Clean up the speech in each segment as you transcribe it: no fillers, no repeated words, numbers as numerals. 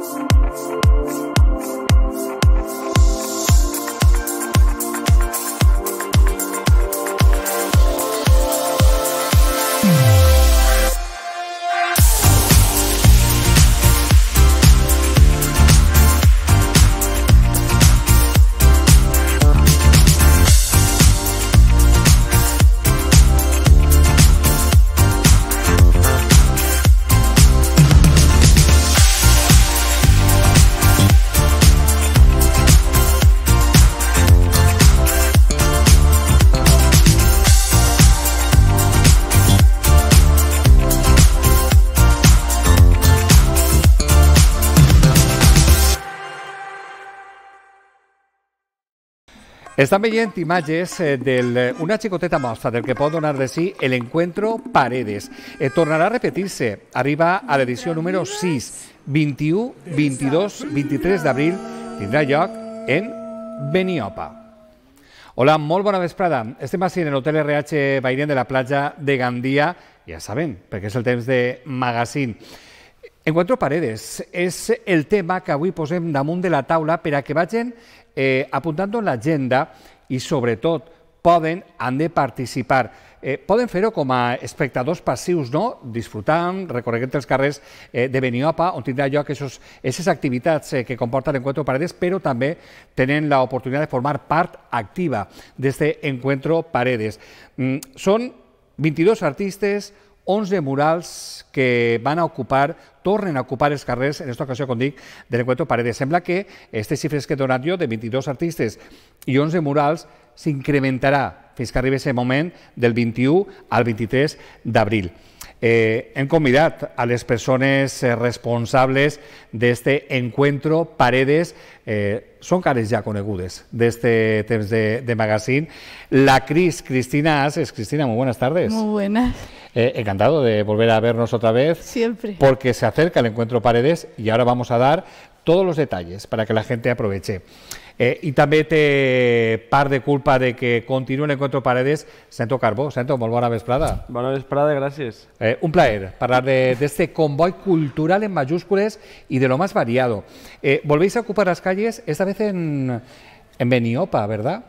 Estan veient imatges d'una xicoteta mostra del que pot donar de si l'Encuentro Paredes. Tornarà a repetir-se. Arriba a l'edició número 6. 21, 22, 23 d'abril tindrà lloc en Beniopa. Hola, molt bona vesprada. Estem així en l'Hotel RH Bairén de la platja de Gandia. Ja saben, perquè és el temps de magazine. Encuentro Paredes és el tema que avui posem damunt de la taula per a que vagin apuntant en l'agenda i, sobretot, han de participar. Poden fer-ho com a espectadors passius, no? Disfrutant, recorregant els carrers de Beniopa, on tindrà lloc aquestes activitats que comporta l'Encuentro Paredes, però també tenen l'oportunitat de formar part activa d'aquest Encuentro Paredes. Són 22 artistes, 11 murals que tornen a ocupar els carrers, en aquesta ocasió, com dic, de l'Encuentro Paredes. Sembla que aquestes xifres que he donat jo, de 22 artistes i 11 murals, s'incrementarà fins que arribi aquest moment del 21 al 23 d'abril. Hem convidat a les persones responsables d'aquest Encuentro Paredes. Són cares ja conegudes d'aquest temps de magazine. La Cristina Ases. Cristina, muy buenas tardes. Muy buenas. Encantado de volver a vernos otra vez. Siempre. Porque se acerca el Encuentro Paredes y ahora vamos a dar todos los detalles para que la gente aproveche. I també té part de culpa de que continuï l'Encuentro Paredes Sento Carbó. Sento, molt bona vesprada. Bona vesprada, gràcies. Un plaer hablar de este convoy cultural en mayúsculas y de lo más variado. Volvéis a ocupar las calles, esta vez en Beniopa, ¿verdad?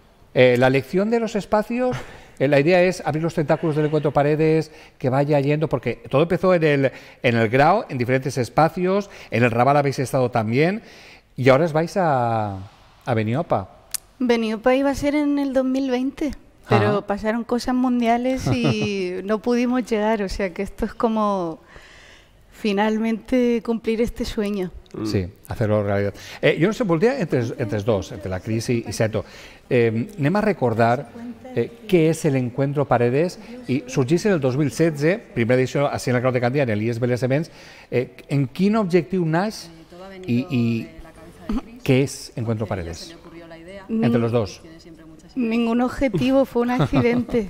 La elección de los espacios, la idea es abrir los tentáculos del Encuentro Paredes, que vaya yendo, porque todo empezó en el Grau, en diferentes espacios, en el Raval habéis estado también, y ahora os vais a Beniopa. Beniopa iba a ser en el 2020, pero pasaron cosas mundiales y no pudimos llegar, o sea que esto es como finalmente cumplir este sueño. Sí, hacerlo realidad. Jo no sé, voldria, entre els dos, entre la Cris i Sento, anem a recordar què és l'Encuentro Paredes i sorgís en el 2016, primera edició a en el Grau de Gandia, en l'IES Belles Events. En quin objectiu naix i què és Encuentro Paredes? Entre los dos. Ningún objetivo, fue un accidente.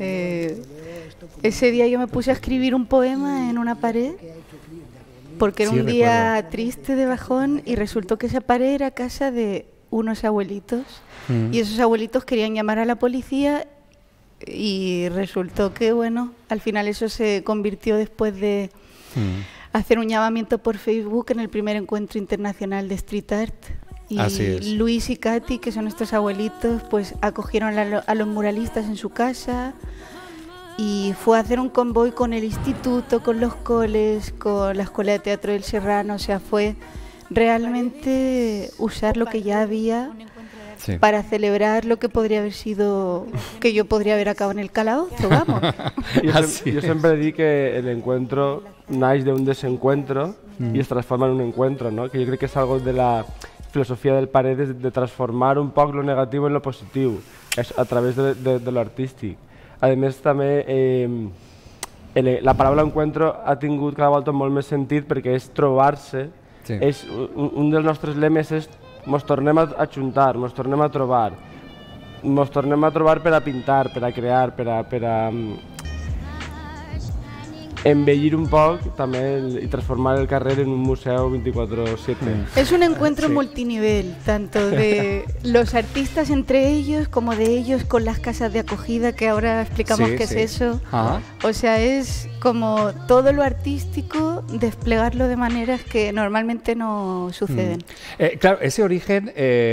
Ese día yo me puse a escribir un poema en una pared porque era un día triste de bajón y resultó que esa pared era casa de unos abuelitos y esos abuelitos querían llamar a la policía y resultó que, bueno, al final eso se convirtió después de hacer un llamamiento por Facebook en el primer encuentro internacional de street art. Y Luis y Katy, que son nuestros abuelitos, pues acogieron a los muralistas en su casa y fue a hacer un convoy con el instituto, con los coles, con la Escuela de Teatro del Serrano. O sea, fue realmente usar lo que ya había para celebrar lo que podría haber sido, que yo podría haber acabado en el calabozo, vamos. Yo siempre di que el encuentro nace de un desencuentro y se transforma en un encuentro, ¿no? Que yo creo que es algo de la filosofía del Paredes, de transformar un poc lo negativo en lo positivo, a través de lo artístic. A més, també la paraula encuentro ha tingut cada volta molt més sentit perquè és trobar-se. Un dels nostres lemes és mos tornem a ajuntar, mos tornem a trobar. Mos tornem a trobar per a pintar, per a crear, per a embellir un poc també i transformar el carrer en un museu 24/7. Es un encuentro multinivel, tanto de los artistas entre ellos como de ellos con las casas de acogida, que ahora explicamos qué es eso. O sea, es como todo lo artístico, desplegarlo de maneras que normalmente no suceden. Claro, ese origen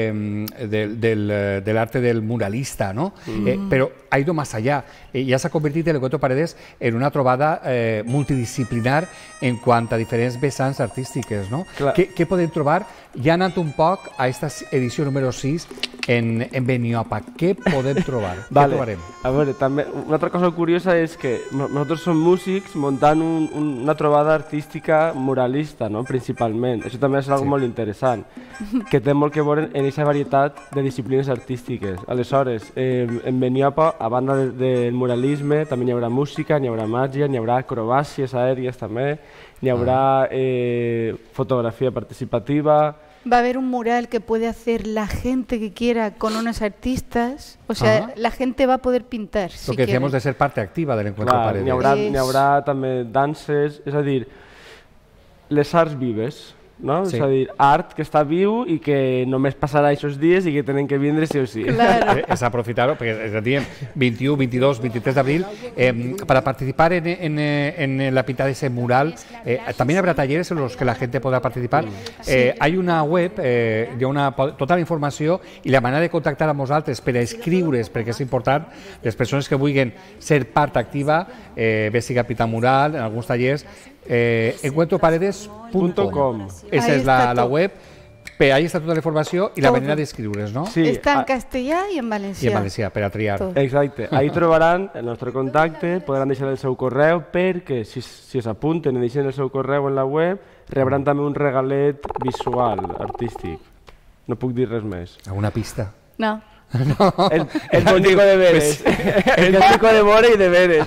del arte del muralista, ¿no? Pero ha ido más allá. Ja s'ha convertit l'Encuentro Paredes en una trobada multidisciplinar en quant a diferents vessants artístiques, no? Què podem trobar? Ja anant un poc a esta edició número 6 en Beniopa. Què podem trobar? Què trobarem? A veure, també, una altra cosa curiosa és que nosaltres som músics muntant una trobada artística muralista, no? Principalment. Això també és algo molt interessant, que té molt que veure en aquesta varietat de disciplines artístiques. Aleshores, en Beniopa, a banda del muralisme, també hi haurà música, hi haurà màgia, hi haurà acrobàcies aèries també, hi haurà fotografía participativa. Va a haber un mural que puede hacer la gente que quiera con unos artistas, o sea, la gente va a poder pintar. Lo que decíamos de ser parte activa del Encuentro Paredes. Hi haurà també danses, és a dir, les arts vives, no? És a dir, art que està viu i que només passarà aquests dies i que tenen que vindre sí o sí. Claro. Es aprofitar-ho, perquè diem 21, 22, 23 d'abril, para participar en la pintada de ese mural, también habrá talleres en los que la gente podrá participar. Hay una web, hi ha tota la informació i la manera de contactar amb nosaltres per a escriure's, perquè és important, les persones que vulguin ser part activa, bé siga pintar mural, en alguns tallers, encuentroparedes.com. Esa es la web. Pero ahí está tota la informació i la manera d'escriure's, no? Sí, està en castellà i en valencià. I en valencià, per a triar. Exacte. Ahí trobaran el nostre contacte, podran deixar el seu correu, perquè si s'apunten i deixen el seu correu en la web, rebran també un regalet visual, artístic. No puc dir res més. Alguna pista? No. El bonico de veres. El bonico de vore i de veres.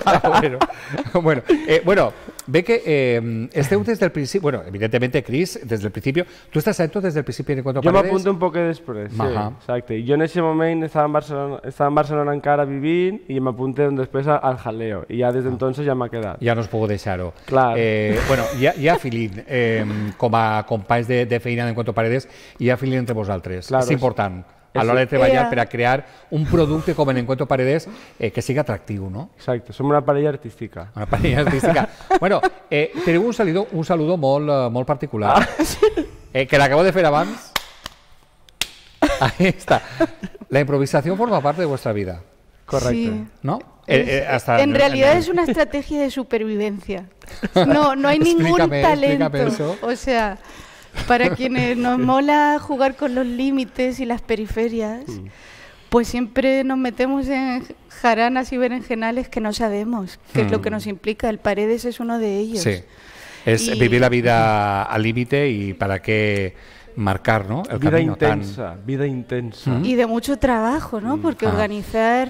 Bueno, ve que esteu des del principi, bueno, evidentemente Cris, des del principi, tu estàs sent des del principi en Encuentro Paredes? Jo m'apunto un poc després, sí, exacte. Jo en aquest moment estava en Barcelona encara vivint i m'apunté després al jaleo i ja des d'entonces ja m'ha quedat. Ja no us puc deixar-ho. Clar. Bueno, hi ha feeling, com a companys de feina d'Encuentro Paredes, hi ha feeling entre vosaltres. És important a l'hora de treballar per a crear un producte com en Encuentro Paredes que sigui atractiu, no? Exacte, som una parella artística. Una parella artística. Bueno, teniu un saludo molt particular, que l'acabo de fer abans. Ahí está. La improvisación forma parte de vuestra vida. Correcto. Sí. ¿No? En realidad es una estrategia de supervivencia. No hay ningún talento. Eso. O sea, para quienes nos mola jugar con los límites y las periferias, pues siempre nos metemos en jaranas y berenjenales que no sabemos qué es lo que nos implica. El Paredes es uno de ellos. Sí, es vivir la vida al límite y para qué marcar, ¿no? El vida camino intensa, vida intensa. Y de mucho trabajo, ¿no? Porque organizar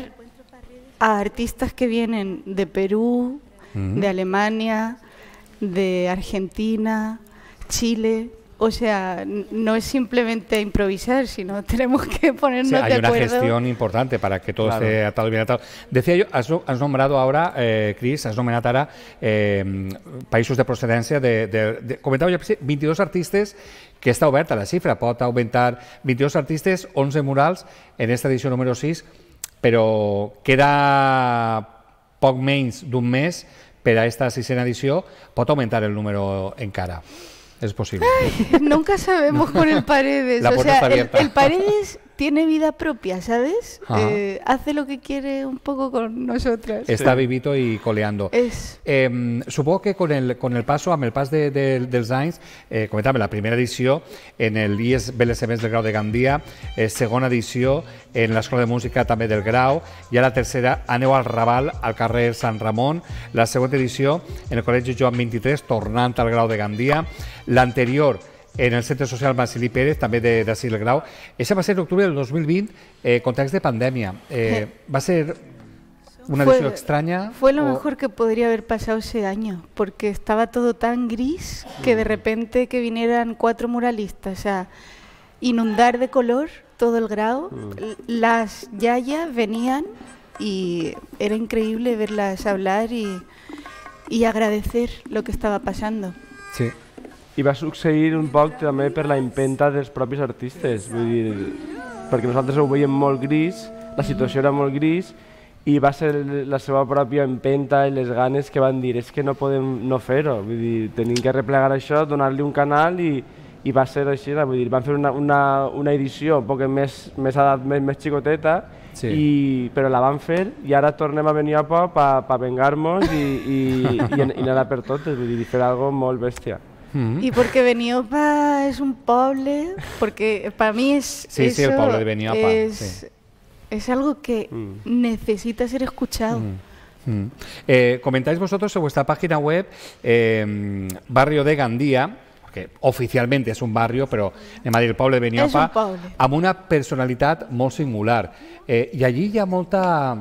a artistas que vienen de Perú, de Alemania, de Argentina, Chile. O sea, no es simplemente improvisar, sino tenemos que ponernos de acuerdo. Hay una gestión importante para que todo esté atado y bien atado. Decía yo, has nombrado ahora, Cris, has nomenat ara països de procedència comentava jo, 22 artistes, que està oberta la xifra, pot augmentar 22 artistes, 11 murals en esta edició número 6, però queda poc menys d'un mes per a esta sisena edició, pot augmentar el número encara. Es posible. Ay, nunca sabemos con el Paredes. La puerta está abierta. El Paredes tiene vida propia, ¿sabes? Hace lo que quiere un poco con nosotras. Está vivito y coleando. Supongo que con el pas dels anys, comentàvem la primera edició en el IES BLSMs del Grau de Gandia, segona edició en l'Escola de Música també del Grau, i a la tercera aneu al Raval, al carrer Sant Ramon, la següent edició en el Col·legi Joan 23, tornant al Grau de Gandia, l'anterior en el Centre Social Marcilí Pérez, també d'Asil del Grau. Ese va ser en octubre del 2020, context de pandèmia. Va ser una edición extraña. Fue lo mejor que podría haber pasado ese año, porque estaba todo tan gris que de repente que vinieran 4 muralistas a inundar de color todo el Grau. Las yayas venían y era increíble verlas hablar y y agradecer lo que estava passant. Sí. I va succeir un poc també per la empenta dels propis artistes, vull dir, perquè nosaltres ho veiem molt gris, la situació era molt gris, i va ser la seva pròpia empenta i les ganes que van dir és que no podem no fer-ho, vull dir, tenim que replegar això, donar-li un canal i va ser així, vull dir, van fer una edició un poc més xicoteta, sí. Però la van fer i ara tornem a venir a poc per vengar-nos i anar per totes, vull dir, fer alguna cosa molt bèstia. Y porque Beniopa es un poble, porque para mí es sí, eso, sí, el poble de Beniopa, es algo que necesita ser escuchado. Comentáis vosotros en vuestra página web Barrio de Gandía, que oficialmente és un barri, però anem a dir el poble de Beniopa, amb una personalitat molt singular. I allí hi ha molt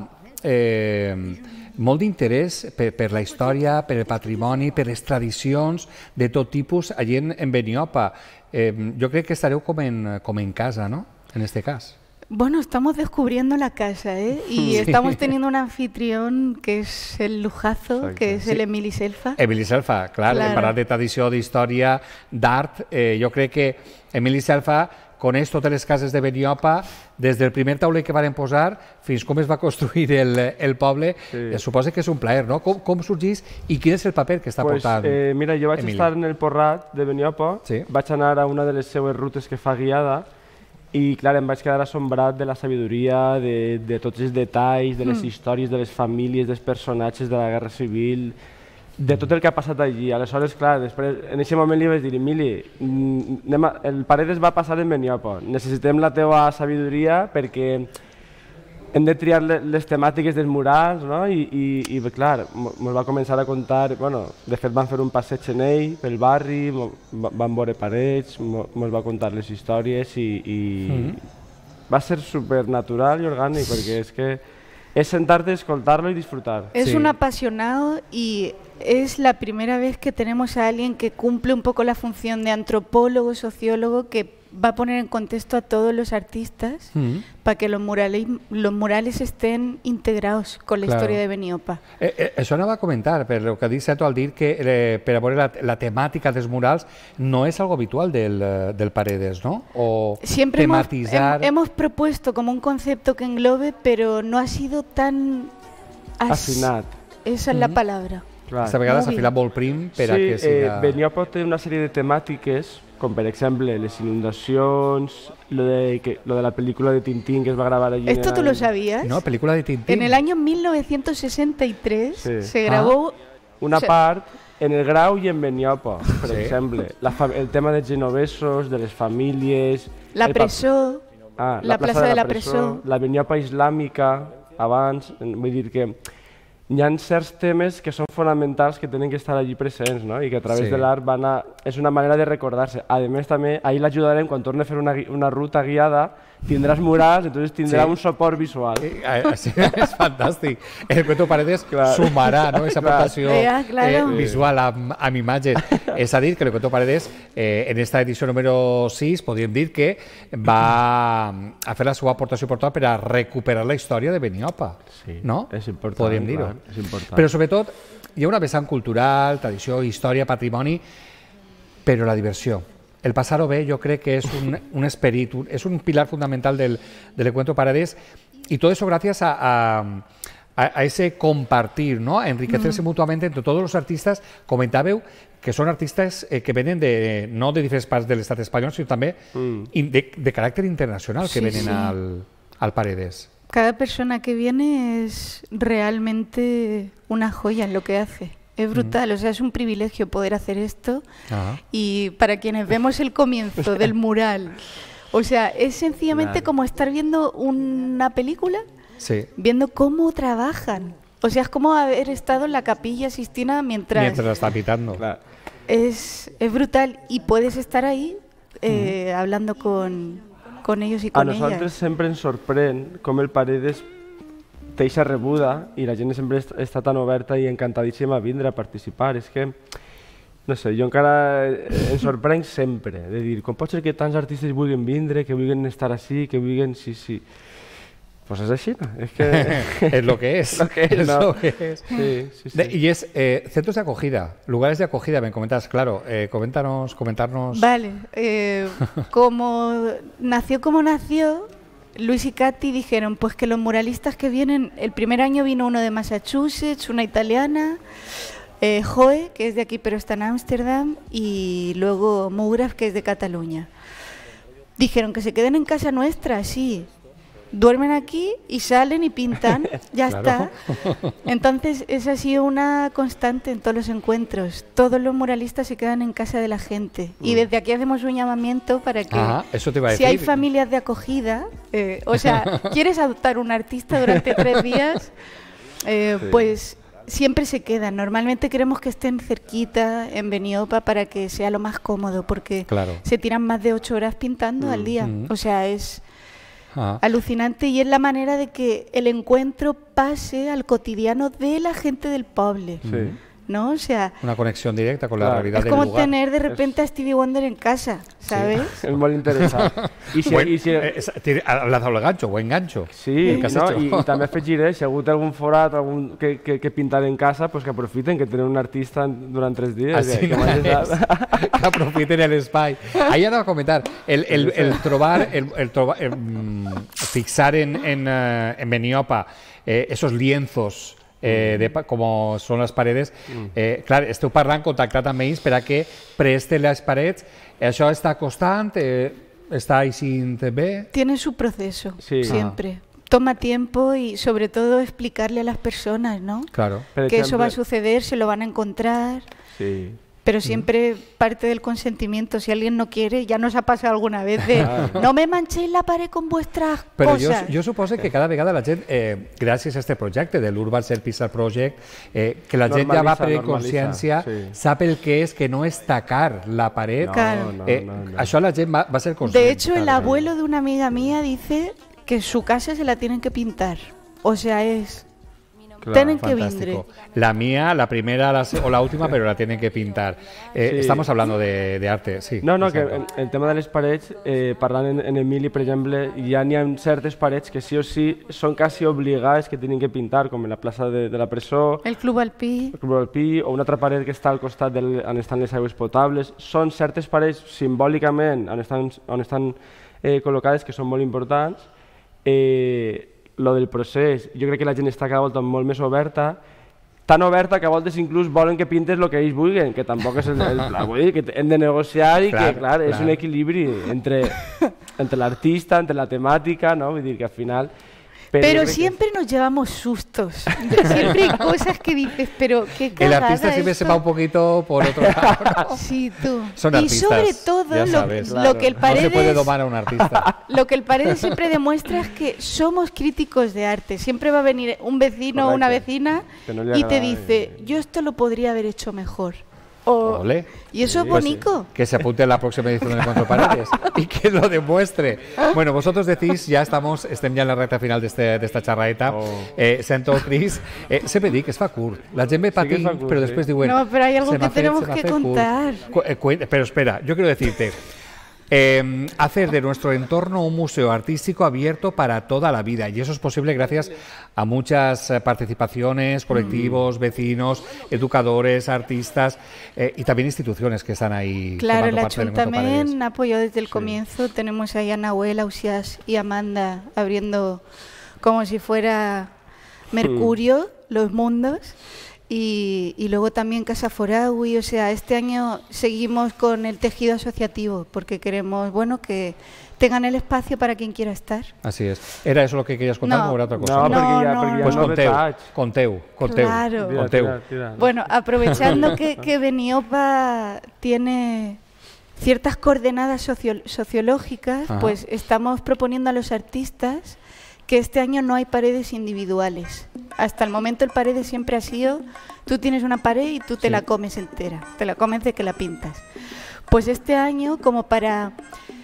d'interès per la història, per el patrimoni, per les tradicions de tot tipus allí en Beniopa. Jo crec que estareu com en casa, ¿no? En este cas. Bueno, estamos descubriendo la casa, ¿eh? Y estamos teniendo un anfitrión que es el lujazo, exacte, que es el Emili Selfa. Emili Selfa, clar, hem parlat de tradició, d'història, d'art. Jo crec que Emili Selfa coneix totes les cases de Beniopa, des del primer tauler que van posar fins com es va construir el poble. Suposo que és un plaer, no? Com sorgís i quin és el paper que està portant Emili? Mira, jo vaig estar en el Porrat de Beniopa, vaig anar a una de les seues rutes que fa guiada, i clar, em vaig quedar assombrat de la sabidoria, de tots els detalls, de les històries, de les famílies, dels personatges de la Guerra Civil, de tot el que ha passat allí. Aleshores, clar, després, en aquest moment li vaig dir, Emili, el Paredes va passar en Beniopa, necessitem la teva sabidoria perquè hem de triar les temàtiques dels murals, no? I clar, ens va començar a contar, bueno, de fet van fer un passeig en ell pel barri, van veure parets, ens va contar les històries i va ser supernatural i orgànic, perquè és que es sentarte, escoltarlo y disfrutar. Es un apasionado y es la primera vez que tenemos a alguien que cumple un poco la función de antropólogo, sociólogo, que va a poner en contexto a todos los artistas para que los murales estén integrados con la historia de Beniopa. Això anava a comentar, per el que ha dit Seto al dir que per a veure la temàtica dels murals no és algo habitual del Paredes, ¿no? O siempre tematizar... hemos propuesto como un concepto que englobe, pero no ha sido tan... afinat. Esa es la palabra. Esta vegada s'ha filat molt prim per a que siga... Beniopa té una sèrie de temàtiques, com per exemple les inundacions, lo de la película de Tintín que es va grabar allí. ¿Esto tú lo sabías? No, película de Tintín. En el año 1963 se grabó... Una part en el Grau i en Beniopa, per exemple. El tema dels genovesos, de les famílies... La presó, la plaça de la presó... La Beniopa islàmica, abans, vull dir que... Hi ha certs temes que són fonamentals que tenen que estar allí presents, no? I que a través de l'art és una manera de recordar-se. A més, també, ahir l'ajudarem, quan torni a fer una ruta guiada, tindràs murals, entonces tindrà un suport visual. Sí, és fantàstic. El Cuento Paredes sumarà, no?, esa aportació visual amb imatges. És a dir, que el Cuento Paredes, en esta edició número 6, podríem dir que va a fer la seva aportació portal per a recuperar la història de Beniopa, no? És important. Podríem dir-ho. Però sobretot hi ha una vessant cultural, tradició, història, patrimoni, però la diversió. El pasar-ho bé jo crec que és un esperit, és un pilar fundamental del Cuento Paredes, y todo eso gracias a ese compartir, ¿no? A enriquecerse mutuamente entre todos los artistas. Comentàveu que són artistes que venen no de diferents parts de l'estat espanyol, sinó també de caràcter internacional que venen al Paredes. Cada persona que viene es realmente una joya en lo que hace. Es brutal, o sea, es un privilegio poder hacer esto. Y para quienes vemos el comienzo del mural, o sea, es sencillamente como estar viendo una película, viendo cómo trabajan. O sea, es como haber estado en la Capilla Sixtina mientras la está pintando. Es brutal y puedes estar ahí hablando con ellos y con ellas. A nosaltres sempre ens sorprèn com el Paredes té eixa rebuda i la gent sempre està tan oberta i encantadíssima a vindre a participar. És que, no sé, jo encara em sorprenc sempre de dir com pot ser que tants artistes vulguin vindre, que vulguin estar així, que vulguin... Sí. Pues es así, ¿no? Es que... es lo que es. Lo que es, es ¿no? lo que es. Sí, sí, sí. Y es centros de acogida, lugares de acogida, me comentas, claro, comentarnos. Vale, como nació, Luis y Katy dijeron pues que los muralistas que vienen, el primer año vino uno de Massachusetts, una italiana, Joe, que es de aquí pero está en Ámsterdam, y luego Mugraf, que es de Cataluña. Dijeron que se queden en casa nuestra, sí. Duermen aquí y salen y pintan, ya Claro. está. Entonces, esa ha sido una constante en todos los encuentros. Todos los muralistas se quedan en casa de la gente. Y desde aquí hacemos un llamamiento para que, Ajá, eso te iba a si decir. hay familias de acogida, o sea, quieres adoptar un artista durante 3 días, pues siempre se quedan. Normalmente queremos que estén cerquita, en Beniopa, para que sea lo más cómodo, porque Claro. se tiran más de 8 horas pintando al día. O sea, es... Ajá. alucinante, y es la manera de que el encuentro pase al cotidiano de la gente del pueblo, Sí. ¿no? O sea, Una conexión directa con la Claro. realidad es del como lugar. tener de repente a Stevie Wonder en casa, ¿sabes? Es muy interesante. I si, i si, Ha lanzado el gancho, buen gancho. sí, el que has no? hecho. I també afegiré, si ha hagut algun forat algun que pintar en casa, pues que aprofiten, que tenen un artista durant 3 dies. Así que no vagis es. Que aprofiten el spy. Ahí anava a comentar, el trobar, fixar en Beniopa esos lienzos como són les paredes, clar, esteu parlant, contactat amb ells per a que presten les parets. Això està costant? ¿Está així bé? Tiene su proceso, Sí. siempre. Toma tiempo y sobre todo explicarle a las personas, ¿no? Claro. Per Que eso va a exemple, suceder, se lo van a encontrar, Sí. pero siempre parte del consentimiento. Si alguien no quiere, ya nos ha pasado alguna vez de no me manchéis la pared con vuestras Però jo, cosas. jo suposo que cada vegada la gent, gràcies a aquest projecte de l'Urban Cell Pixar Project, que la gent ja va prenent consciència, sí. sap el que és que no és tacar la paret. Claro. No. Això la gent va ser conscient. De hecho, el Claro. abuelo de una amiga mía dice que su casa se la tienen que pintar. O sea, es... Claro, tienen que Fantástico. vindre. La mía, la primera o la última, pero la tienen que pintar. Sí. Estamos hablando de arte, sí. No, que exacto. el tema de les parets, parlant en Emili, per exemple, ja n'hi ha certes parets que sí o sí són quasi obligades que tenen que pintar, com en la plaça de la presó, El Club Alpí. el Club Alpí, o una altra paret que està al costat on estan les aigües potables. Són certes parets simbòlicament on estan col·locades que són molt importants. Lo del procés, jo crec que la gent està cada volta molt més oberta, tan oberta que a voltes inclús volen que pintes el que ells vulguin, que tampoc és el pla. Vull dir que hem de negociar i que, clar, és un equilibri entre l'artista, entre la temàtica, no? Vull dir que al final... Pero siempre nos llevamos sustos. Siempre hay cosas que dices, pero qué El cagada artista siempre se esto. va un poquito por otro lado, ¿no? Sí, tú. Son y artistas, sobre todo ya lo, sabes. lo que el No se puede Paredes... domar a un artista. Lo que el Paredes siempre demuestra es que somos críticos de arte. Siempre va a venir un vecino o una Correcte. vecina Que no le y te agrade. dice, yo esto lo podría haber hecho mejor. O- Ole. y eso es Pues bonito. que se apunte en la próxima edición del Encuentro Paredes y que lo demuestre. Bueno, vosotros decís, ya estem ya en la recta final de esta charraeta. Sento, Cris, sempre dic que es fa curt. La gent ve Sí que es patint, fa curt, pero sí. después diuen... No, pero hay algo "Se que m'ha fet, tenemos se m'ha que fet curt". contar. Pero espera, yo quiero decirte... hacer de nuestro entorno un museo artístico abierto para toda la vida, y eso es posible gracias a muchas participaciones, colectivos, vecinos, educadores, artistas y también instituciones que están ahí. Claro, el formando parte del Encuentro Paredes. Ayuntamiento apoyó desde el comienzo. Tenemos ahí a Nahuel, Ausias y Amanda abriendo como si fuera Mercurio los mundos. Y luego también Casa Foraui. O sea, este año seguimos con el tejido asociativo porque queremos, bueno, que tengan el espacio para quien quiera estar. Así es. ¿Era eso lo que querías contar No. o era otra cosa? No, No, perquè ja, no, perquè ja Pues no conteu. Claro. Tira. Bueno, aprovechando que Beniopa tiene ciertas coordenadas sociológicas, Ajá. pues estamos proponiendo a los artistas que este año no hay paredes individuales. Hasta el momento el paredes siempre ha sido, tú tienes una pared y tú te la comes entera, te la comes de que la pintas. Pues este año, como para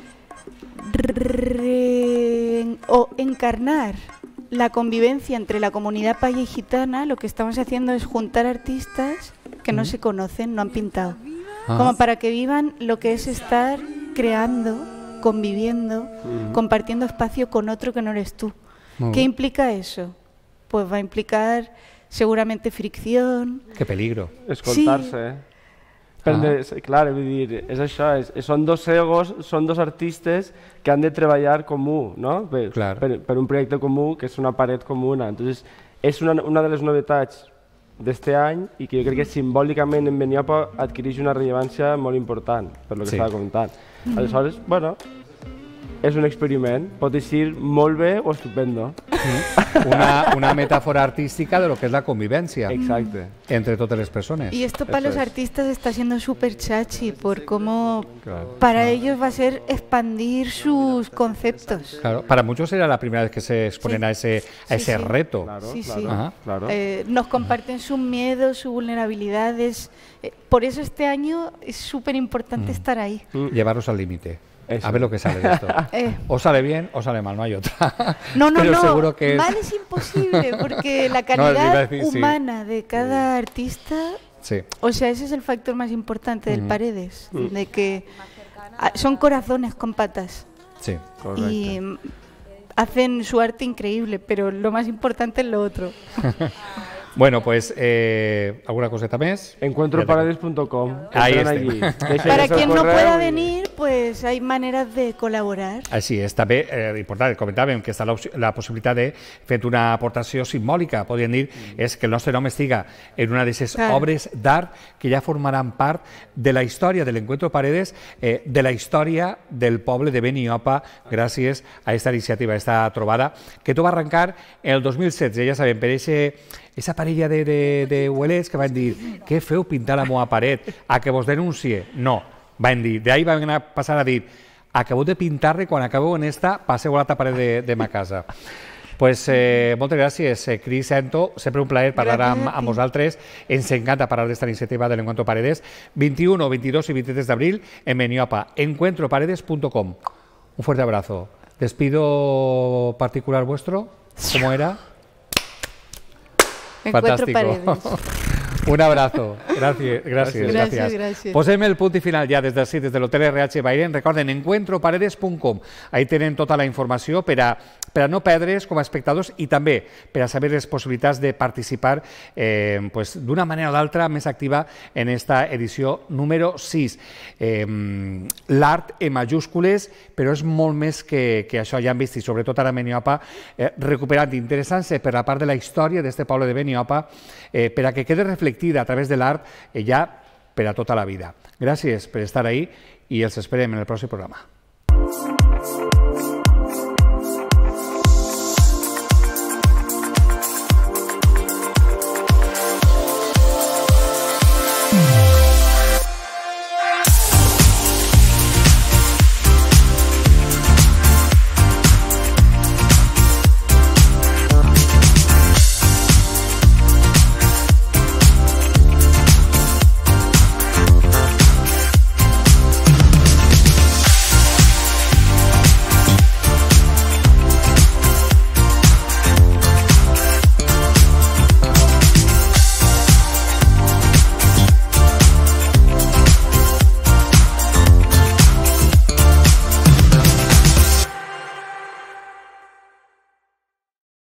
encarnar la convivencia entre la comunidad paya y gitana, lo que estamos haciendo es juntar artistas que no se conocen, no han pintado, como para que vivan lo que es estar creando, conviviendo, compartiendo espacio con otro que no eres tú. ¿Qué implica eso? Pues va a implicar seguramente fricción. Qué peligro. Escoltar-se. Clar, vull dir, és això, són dos egos, són dos artistes que han de treballar comú, no? Per un projecte comú, que és una paret comuna. Entonces, és una de les novetats d'este any i que jo crec que simbòlicament en Beniopa adquireix una rellevància molt important, per lo que estava comentant. Aleshores, bueno, és un experiment, pot eixir molt bé o estupendo. Una metáfora artística de lo que es la convivencia. Exacto. Entre todas las personas. Y esto para los artistas está siendo súper chachi por cómo para ellos va a ser expandir sus conceptos. Claro, para muchos era la primera vez que se exponen a ese reto. Claro. Nos comparten sus miedos, sus vulnerabilidades. Por eso este año es súper importante estar ahí. Llevarlos al límite. A ver lo que sale de esto. O sale bien o sale mal, no hay otra. No, seguro que mal es imposible, porque la calidad humana de cada artista, o sea, ese es el factor más importante del Paredes, de que son corazones con patas. Sí, correcto. Y hacen su arte increíble, pero lo más importante es lo otro. Bueno, pues, ¿alguna coseta más? Encuentroparedes.com. Ahí está. Para quien no pueda venir, pues hay maneras de colaborar. Així és. També, important, comentàvem que està la possibilitat de fer una aportació simbòlica. Podríem dir és que el nostre nom estiga en una d'aquestes obres d'art que ja formaran part de la història de l'Encuentro Paredes, de la història del poble de Beniopa, gràcies a aquesta iniciativa, a aquesta trobada, que tot va arrencar el 2016. Ja sabem, per esa parella de huelets que van dir què feu pintar la meva paret, a que vos denuncie? No, van dir, d'ahí van passar a dir acabeu de pintar-ne, quan acabeu en esta passeu a l'altra paret de ma casa. Pues moltes gràcies, Cris Ento, sempre un plaer parlar amb vosaltres, ens encanta parlar d'esta iniciativa de l'Encuentro Paredes, 21, 22 y 23 de abril en Beniopa, encuentroparedes.com. Un fuerte abrazo. Despido particular vuestro, ¿cómo era? Fantástico. Un abrazo. Gracias. Posem el punt i final ja des d'ací, des de l'Hotel RH Bairén. Recorden, encuentroparedes.com. Ahí tenen tota la informació per a no perdre's com a espectadors i també per a saber les possibilitats de participar d'una manera o d'altra més activa en esta edició número 6. L'art en majúscules, però és molt més que això. Ja hem vist, i sobretot ara a Beniopa, recuperant, interessant-se per la part de la història d'aquest poble de Beniopa, per a que quede reflectida a través de l'art ja per a tota la vida. Gràcies per estar ahí i els esperem en el pròxim programa.